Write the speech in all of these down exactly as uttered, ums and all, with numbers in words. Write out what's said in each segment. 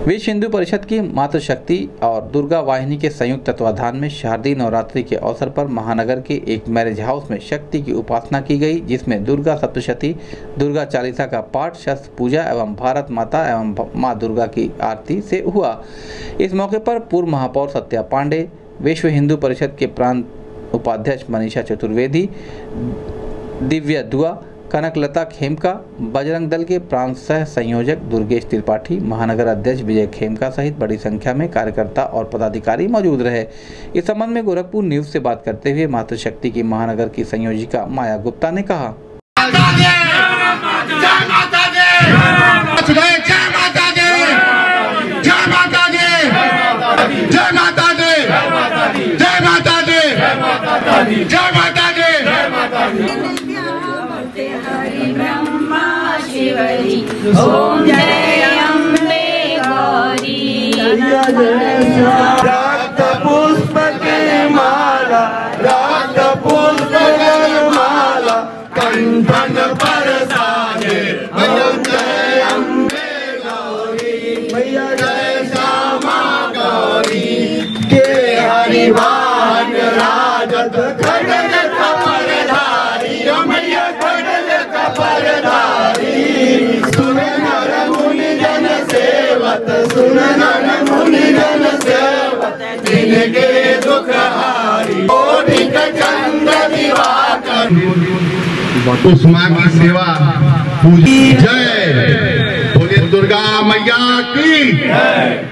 विश्व हिंदू परिषद की मातृशक्ति और दुर्गा वाहिनी के संयुक्त तत्वाधान में शारदीय नवरात्रि के अवसर पर महानगर के एक मैरिज हाउस में शक्ति की उपासना की गई, जिसमें दुर्गा सप्तशती, दुर्गा चालीसा का पाठ, शस्त्र पूजा एवं भारत माता एवं मां दुर्गा की आरती से हुआ। इस मौके पर पूर्व महापौर सत्या पांडे, विश्व हिंदू परिषद के प्रांत उपाध्यक्ष मनीषा चतुर्वेदी, दिव्या दुआ, कनकलता खेमका, बजरंग दल के प्रांत सह संयोजक दुर्गेश त्रिपाठी, महानगर अध्यक्ष विजय खेमका सहित बड़ी संख्या में कार्यकर्ता और पदाधिकारी मौजूद रहे। इस संबंध में गोरखपुर न्यूज से बात करते हुए मातृशक्ति की महानगर की संयोजिका माया गुप्ता ने कहा, ओम जय अम्बे गौरी। रक्त पुष्प की माला, रक्त पुष्प की माला कंठन पर साजे। ओम जय अम्बे गौरी, मैया जय श्यामा गौरी के हरिवान राजत खड़ग कपरधारी। मैया खड़ग कपरधारी, सुन नर मुनि जन सेवत, सुन नर मुनि जन सेवत, जिनके दुख हारी ओढ़िक चंद्र दिवाकर। उस माँ की सेवा पूजी जय, बोले दुर्गा मैया की जय।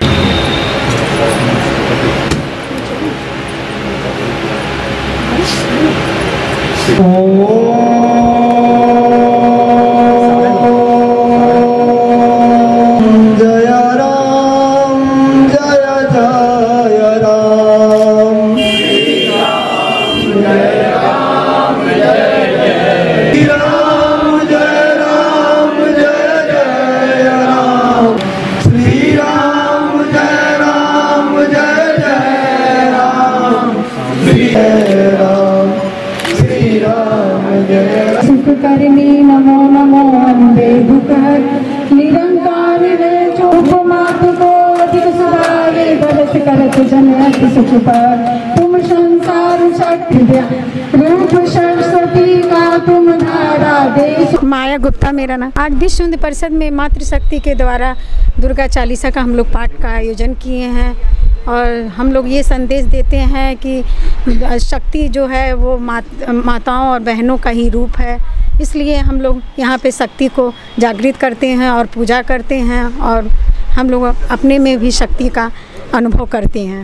सुखकर्णी नमो नमो अम्बे दुखहर निरंकारी रे चुप मात को अधिक सुधारे बरस करत जन अति सुख पर। तुम संसार शक्ति रूप सरस्वती का तुम धारा दे। माया गुप्ता मेरा नाम। आज विश्व हिंदू परिषद में मातृशक्ति के द्वारा दुर्गा चालीसा का हम लोग पाठ का आयोजन किए हैं और हम लोग ये संदेश देते हैं कि शक्ति जो है वो मात, माताओं और बहनों का ही रूप है। इसलिए हम लोग यहाँ पे शक्ति को जागृत करते हैं और पूजा करते हैं और हम लोग अपने में भी शक्ति का अनुभव करते हैं।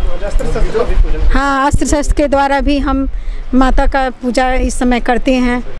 हाँ, अस्त्र शस्त्र के द्वारा भी हम माता का पूजा इस समय करते हैं।